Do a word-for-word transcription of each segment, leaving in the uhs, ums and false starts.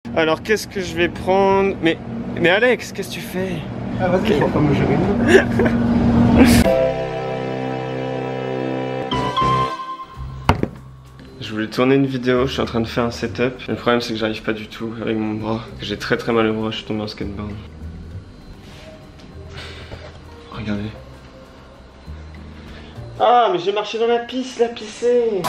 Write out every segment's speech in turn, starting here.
Alors qu'est-ce que je vais prendre? Mais, mais Alex, qu'est-ce que tu fais? Ah vas-y, je pas me gérer. Je voulais tourner une vidéo, je suis en train de faire un setup. Le problème c'est que j'arrive pas du tout avec mon bras. J'ai très très mal au bras, je suis tombé en skateboard. Regardez. Ah mais j'ai marché dans la piste, la pissée.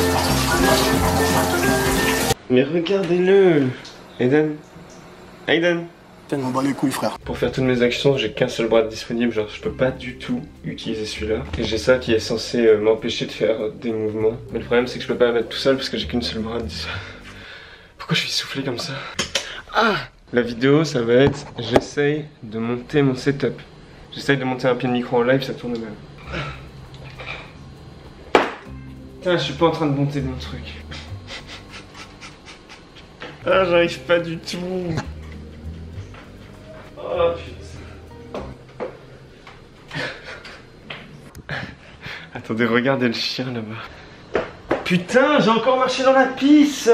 Mais regardez-le. Aiden. Aiden. Tiens, on bat les couilles frère. Pour faire toutes mes actions, j'ai qu'un seul bras disponible, genre je peux pas du tout utiliser celui-là. Et j'ai ça qui est censé euh, m'empêcher de faire euh, des mouvements. Mais le problème c'est que je peux pas la mettre tout seul parce que j'ai qu'une seule bras. Pourquoi je suis soufflé comme ça? Ah! La vidéo ça va être, j'essaye de monter mon setup. J'essaye de monter un pied de micro en live, ça tourne même. Putain, je suis pas en train de monter mon truc. Ah, j'arrive pas du tout. Oh putain. Attendez, regardez le chien là-bas. Putain, j'ai encore marché dans la pisse.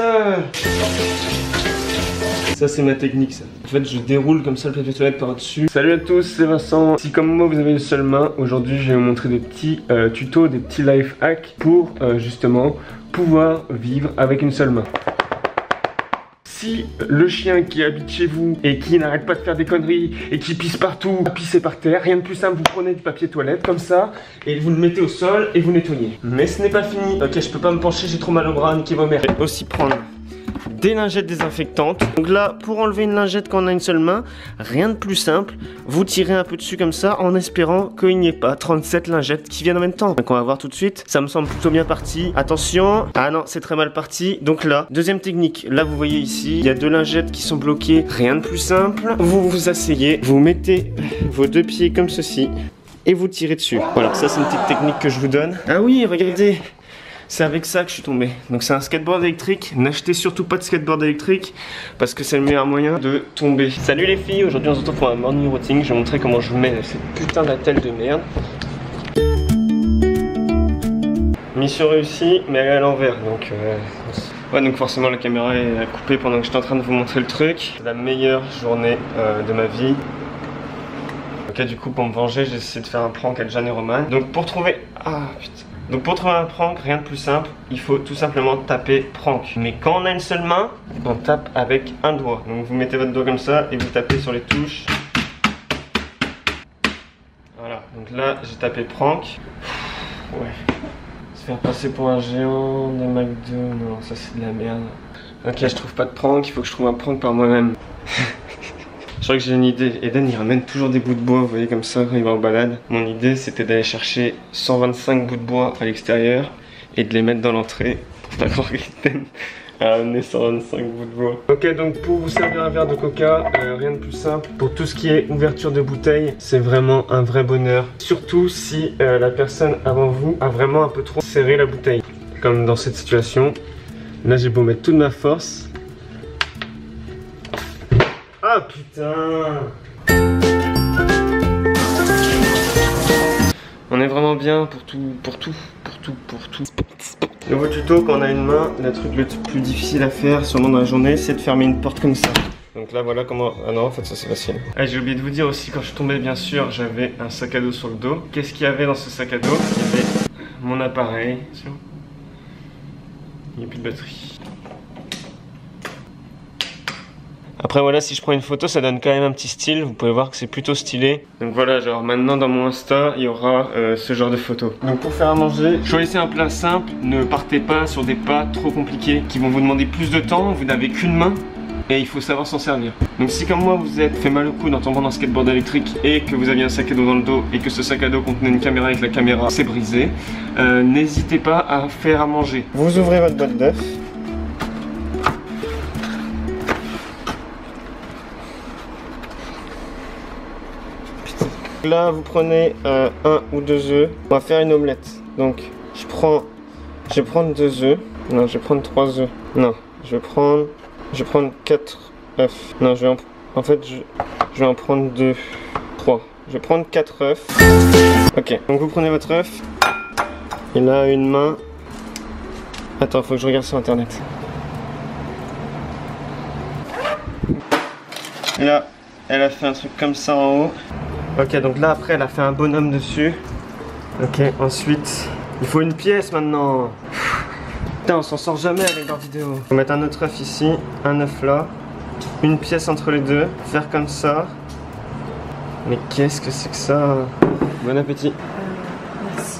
Ça c'est ma technique ça. En fait je déroule comme ça le papier toilette par-dessus. Salut à tous, c'est Vincent. Si comme moi vous avez une seule main, aujourd'hui je vais vous montrer des petits euh, tutos, des petits life hacks pour euh, justement pouvoir vivre avec une seule main. Si le chien qui habite chez vous et qui n'arrête pas de faire des conneries et qui pisse partout, pisser par terre, rien de plus simple, vous prenez du papier toilette comme ça et vous le mettez au sol et vous nettoyez. Mais ce n'est pas fini. Ok, je peux pas me pencher, j'ai trop mal au bras, niquez vos mères. Je vais aussi prendre des lingettes désinfectantes. Donc là, pour enlever une lingette quand on a une seule main, rien de plus simple, vous tirez un peu dessus comme ça en espérant qu'il n'y ait pas trente-sept lingettes qui viennent en même temps. Donc on va voir tout de suite, ça me semble plutôt bien parti. Attention, ah non, c'est très mal parti. Donc là, deuxième technique, là vous voyez ici, il y a deux lingettes qui sont bloquées, rien de plus simple. Vous vous asseyez, vous mettez vos deux pieds comme ceci et vous tirez dessus. Voilà, ça c'est une petite technique que je vous donne. Ah oui, regardez, c'est avec ça que je suis tombé. Donc c'est un skateboard électrique. N'achetez surtout pas de skateboard électrique parce que c'est le meilleur moyen de tomber. Salut les filles, aujourd'hui on se retrouve pour un morning routine. Je vais vous montrer comment je mets cette putain d'attelle de merde. Mission réussie, mais elle est à l'envers. Donc euh, ouais, donc forcément la caméra est coupée pendant que j'étais en train de vous montrer le truc. C'est la meilleure journée euh, de ma vie. Ok, du coup pour me venger, j'ai essayé de faire un prank à Jan et Roman. Donc pour trouver... Ah putain. Donc pour trouver un prank, rien de plus simple, il faut tout simplement taper prank. Mais quand on a une seule main, on tape avec un doigt. Donc vous mettez votre doigt comme ça et vous tapez sur les touches. Voilà, donc là j'ai tapé prank. Ouais. Se faire passer pour un géant des McDo, non ça c'est de la merde. Ok, je trouve pas de prank, il faut que je trouve un prank par moi-même. Je crois que j'ai une idée. Eden il ramène toujours des bouts de bois, vous voyez comme ça quand il va en balade. Mon idée c'était d'aller chercher cent vingt-cinq bouts de bois à l'extérieur et de les mettre dans l'entrée pour pas croire qu'Eden a ramené cent vingt-cinq bouts de bois. Ok, donc pour vous servir un verre de coca, euh, rien de plus simple. Pour tout ce qui est ouverture de bouteille, c'est vraiment un vrai bonheur. Surtout si euh, la personne avant vous a vraiment un peu trop serré la bouteille. Comme dans cette situation. Là j'ai beau mettre toute ma force. Ah putain! On est vraiment bien pour tout, pour tout, pour tout, pour tout. Nouveau tuto, quand on a une main, le truc le plus difficile à faire sûrement dans la journée, c'est de fermer une porte comme ça. Donc là voilà comment... Ah non en fait ça c'est facile. Ah, j'ai oublié de vous dire aussi, quand je suis tombé bien sûr, j'avais un sac à dos sur le dos. Qu'est-ce qu'il y avait dans ce sac à dos? Il y avait mon appareil. Il n'y a plus de batterie. Après voilà, si je prends une photo ça donne quand même un petit style, vous pouvez voir que c'est plutôt stylé. Donc voilà, genre maintenant dans mon Insta il y aura euh, ce genre de photos. Donc pour faire à manger, choisissez un plat simple, ne partez pas sur des plats trop compliqués qui vont vous demander plus de temps, vous n'avez qu'une main et il faut savoir s'en servir. Donc si comme moi vous êtes fait mal au cou en tombant dans un skateboard électrique et que vous aviez un sac à dos dans le dos et que ce sac à dos contenait une caméra et que la caméra s'est brisée, euh, n'hésitez pas à faire à manger. Vous ouvrez votre boîte d'œufs. Là vous prenez euh, un ou deux œufs, on va faire une omelette. Donc je prends, je vais prendre deux œufs, non je vais prendre trois œufs, non je vais prendre, je vais prendre quatre œufs, non je vais en, en fait je, je vais en prendre deux, trois, je vais prendre quatre œufs. Ok, donc vous prenez votre œuf, et là une main, attends faut que je regarde sur internet. Et là, elle a fait un truc comme ça en haut. Ok, donc là après, elle a fait un bonhomme dessus. Ok, ensuite, il faut une pièce maintenant. Putain, on s'en sort jamais avec leur vidéo. Faut mettre un autre œuf ici, un œuf là, une pièce entre les deux, faire comme ça. Mais qu'est-ce que c'est que ça? Bon appétit. Merci.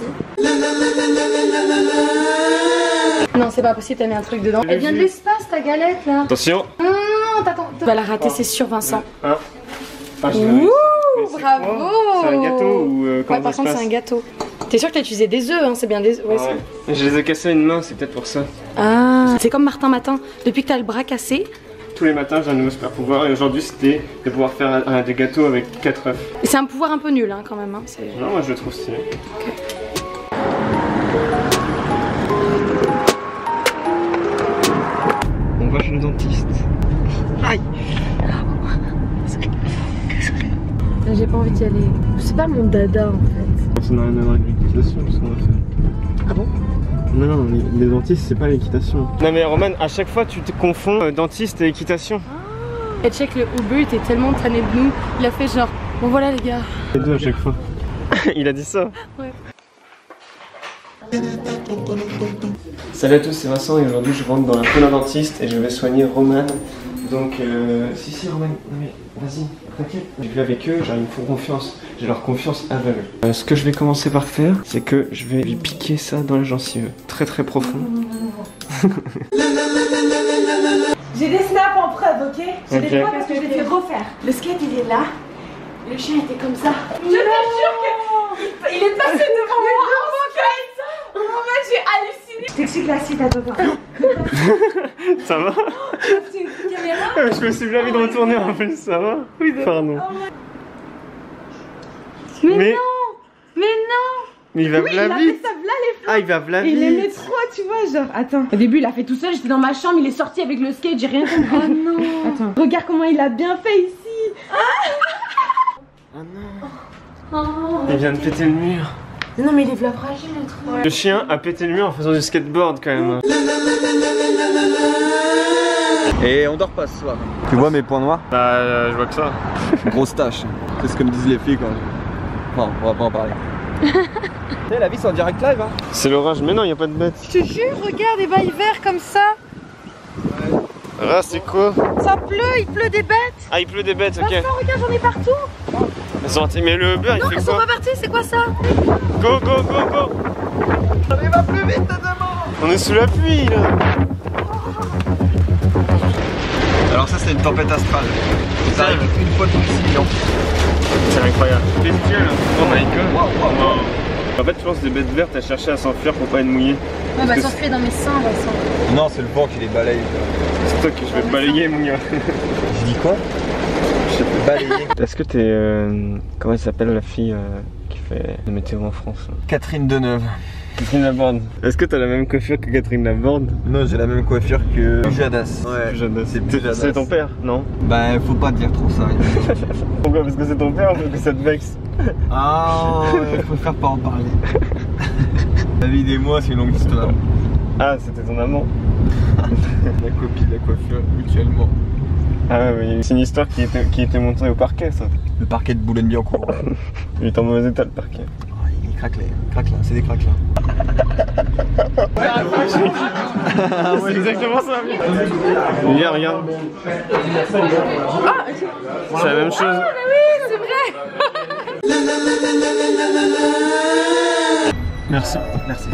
Non, c'est pas possible, t'as mis un truc dedans. Elle vient de l'espace, ta galette là. Attention. Non, non, non, t'attends. Tu vas la rater, c'est sûr, Vincent. Un. Ah, je Ouh, bravo. C'est un gâteau ou euh, comment ouais, par ça se contre, passe? c'est un gâteau. T'es sûr que t'as utilisé des œufs, hein? C'est bien des œufs. Ouais, Ah ouais. Je les ai cassés à une main, c'est peut-être pour ça. Ah, c'est comme Martin Matin. Depuis que t'as le bras cassé. Tous les matins, j'ai un nouveau super pouvoir et aujourd'hui, c'était de pouvoir faire un, un, des gâteaux avec quatre œufs. Et c'est un pouvoir un peu nul, hein, quand même. Hein. Non, moi je le trouve stylé. Okay. On va chez le dentiste. Aïe! J'ai pas envie d'y aller. C'est pas mon dada en fait. Ça n'a rien à voir avec l'équitation, ce qu'on va faire. Ah bon? Non, non, les, les dentistes, c'est pas l'équitation. Non, mais Roman, à chaque fois, tu te confonds euh, dentiste et équitation. Ah. Et check, le Uber était tellement tanné de nous. Il a fait genre, bon voilà les gars. Les deux à chaque fois. Il a dit ça? Ouais. Salut à tous, c'est Vincent et aujourd'hui je rentre dans la peau d'un dentiste et je vais soigner Roman. Donc, euh, si, si, Roman, non mais vas-y, t'inquiète. J'ai vu avec eux, genre, ils me font confiance. J'ai leur confiance aveugle. Euh, ce que je vais commencer par faire, c'est que je vais lui piquer ça dans la gencive. Très très profond. J'ai des snaps en preuve, ok? J'ai Okay. des preuves parce que je les fais refaire. Le skate il est là. Le chien était comme ça. Je te jure que il est passé devant moi en skate. Au moment j'ai halluciné. Je t'explique la suite à toi. Ça va? C'est une caméra. Je me suis bien envie de retourner en plus, ça va? Oui, pardon. Mais, Mais- non! Mais non! Mais il va Oui, il v'là a vite. fait ça là les Ah, il va v'là Et il aimait vite. trop, tu vois, genre, attends. Au début, il a fait tout seul, j'étais dans ma chambre, il est sorti avec le skate, j'ai rien compris. Oh non! Attends, regarde comment il a bien fait ici. Oh non. Oh. Il vient de péter le mur. Non, mais il est fragile, le truc. Le chien a pété le mur en faisant du skateboard quand même. Et on dort pas ce soir. Tu vois mes points noirs? Bah, euh, je vois que ça. Grosse tache. C'est ce que me disent les filles quand je... Non, on va pas en parler. Tu sais, la vie c'est en direct live hein. C'est l'orage, mais non, il n'y a pas de bête. Je te jure, regarde, et bah il vert comme ça. Ah, c'est quoi? Ça pleut, il pleut des bêtes. Ah, il pleut des bêtes, ok. Vincent, regarde, j'en ai partout. Elles sont parties. Mais le beurre, Non, il ils fait sont quoi? pas partis, c'est quoi ça? Go, go, go, go. Il va plus vite demain. On est sous la pluie là. Alors ça c'est une tempête astrale. Ça arrive une fois tous les six millions. C'est incroyable. Bestial. Oh my god. Waouh, waouh, waouh. En fait, je pense que les bêtes vertes, elles cherchaient à s'enfuir pour pas être mouillées. On va que s'enfuir dans mes seins, Vincent. Non c'est le vent qui les balaye. C'est toi que je vais balayer, mon gars. Je dis quoi? Je sais pas balayer. Est-ce que t'es. Euh, comment elle s'appelle la fille euh, qui fait la météo en France? Catherine Deneuve. Catherine Laborde. Est-ce que t'as la même coiffure que Catherine Laborde? Non j'ai la même coiffure que Jadas. Ouais. Plus jeune. C'est plus Jadas. C'est ton père, non? Bah faut pas dire trop ça. Pourquoi? Parce que c'est ton père ou parce que ça te vexe? Ah ouais, faut faire pas en parler. David et moi c'est une longue histoire. Ah, c'était ton amant. La copie de la coiffure mutuellement. Ah ouais, oui, c'est une histoire qui était, qui était montée au parquet, ça. Le parquet de Boulogne-Billancourt. Il est en mauvais état, le parquet. Oh, il craque là, craque là, c'est des craques là. C'est exactement ça. Regarde, regarde. C'est la même chose. Oui, c'est vrai. Merci. Merci.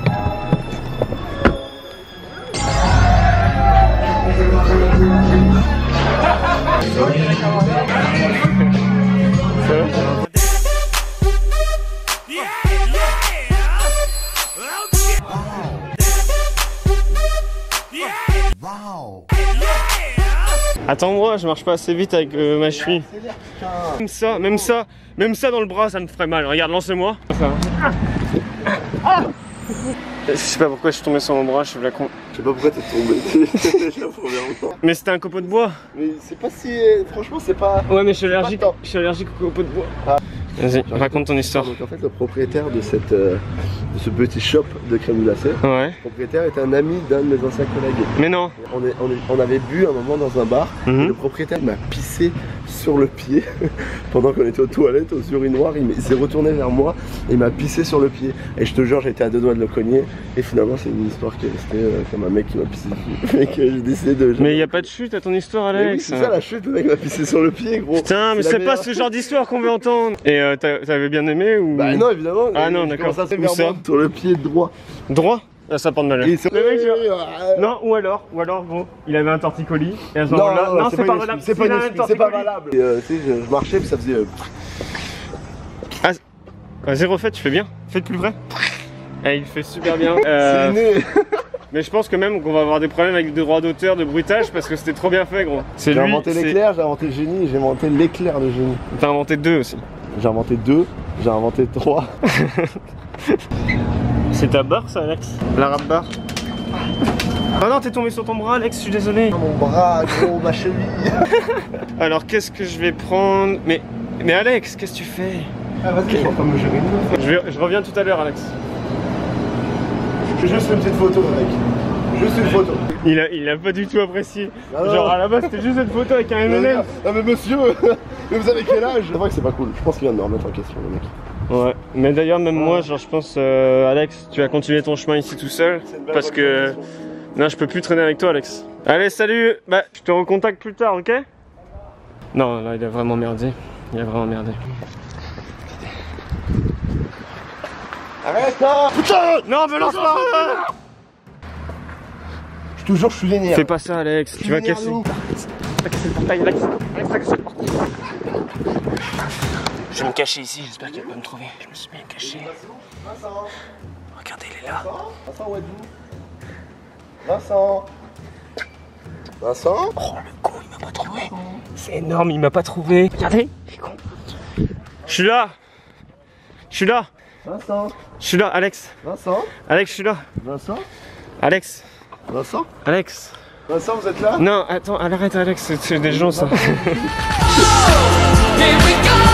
Attends-moi, je marche pas assez vite avec euh, ma cheville. Même ça, même ça, même ça dans le bras, ça me ferait mal. Regarde, lance-moi. Je sais pas pourquoi je suis tombé sur mon bras, je suis la con. Je sais pas pourquoi t'es tombé. C'est la première fois. Mais c'était un copeau de bois. Mais c'est pas si. Franchement, c'est pas. Ouais, mais je suis allergique, Attends. je suis allergique au copeau de bois. Ah. Vas-y, raconte ton histoire. Donc en fait, le propriétaire de cette, euh, de ce petit shop de crème glacée. Ouais. Le propriétaire était un ami d'un de mes anciens collègues. Mais non. On, est, on, est, on avait bu un moment dans un bar. Mm-hmm. Et le propriétaire m'a pissé sur le pied pendant qu'on était aux toilettes, aux urinoirs. Il s'est retourné vers moi et il m'a pissé sur le pied. Et je te jure, j'étais à deux doigts de le cogner. Et finalement, c'est une histoire qui est restée euh, comme un mec qui m'a pissé dessus. Et que j'ai décidé de. Mais y a pas de chute à ton histoire, Alex. Mais oui, c'est ça la chute, le mec m'a pissé sur le pied, gros. Putain, mais c'est pas ce genre d'histoire qu'on veut entendre. Et euh, t'avais bien aimé ou? Bah non, évidemment. Ah non, d'accord. Ça, Où ça? sur le pied droit. Droit? Ah, ça porte malheur. Et c'est- Le mec, genre- Ouais. Non, ou alors, ou alors, gros, il avait un torticolis. Et à ce Non, moment-là, non, non, c'est pas, une valable. excuse, c'est pas, Il une a un excuse, c'est pas torticolis. valable. Et, euh, tu sais, je, je marchais puis ça faisait. Euh... Ah, zéro fait, tu fais bien. Faites plus vrai. Eh, il fait super bien. Euh, C'est inné. mais je pense que même qu'on va avoir des problèmes avec des droits d'auteur, de bruitage, parce que c'était trop bien fait, gros. C'est J'ai lui. inventé c'est- l'éclair, j'ai inventé le génie, j'ai inventé l'éclair de génie. T'as inventé deux aussi. J'ai inventé deux, j'ai inventé trois. C'est ta barre, ça, Alex? La rap barre. Ah non, t'es tombé sur ton bras, Alex, je suis désolé. Mon bras, gros, ma cheville. Alors, qu'est-ce que je vais prendre? Mais, mais Alex, qu'est-ce que tu fais? Ah, vas-y, je suis en train de me gérer une meuf. je, vais- je reviens tout à l'heure, Alex. Je fais juste une petite photo, mec. Juste une photo. Il a, il a pas du tout apprécié. Ah non. Genre, à la base, c'était juste une photo avec un M and M. Non, mais monsieur, mais vous avez quel âge? C'est vrai que c'est pas cool. Je pense qu'il vient de me remettre en question, le mec. Ouais, mais d'ailleurs, même moi, genre, je pense, euh, Alex, tu vas continuer ton chemin ici tout seul. C'est une belle Parce que. recommandation. Non, je peux plus traîner avec toi, Alex. Allez, salut. Bah, je te recontacte plus tard, ok? Non, là, il a vraiment merdé. Il a vraiment merdé. Arrête là. Putain. Non, me lance pas! Je te jure, je suis vénère. Fais pas ça, Alex, tu vas casser. T'as cassé le portail, Alex. Alex, t'as cassé le portail. Je vais me cacher ici, j'espère qu'il va pas me trouver. Je me suis bien caché. Vincent. Regardez, il est là. Vincent, Wadou. Vincent. Vincent. Oh, le con, il m'a pas trouvé. C'est énorme, il m'a pas trouvé. Regardez, il est con. Je suis là. Je suis là. Vincent. Je suis là, Alex. Vincent. Alex, je suis là. Vincent. Alex. Vincent. Alex. Vincent, vous êtes là? Non, attends, arrête, Alex, c'est des gens, ça. Here we go.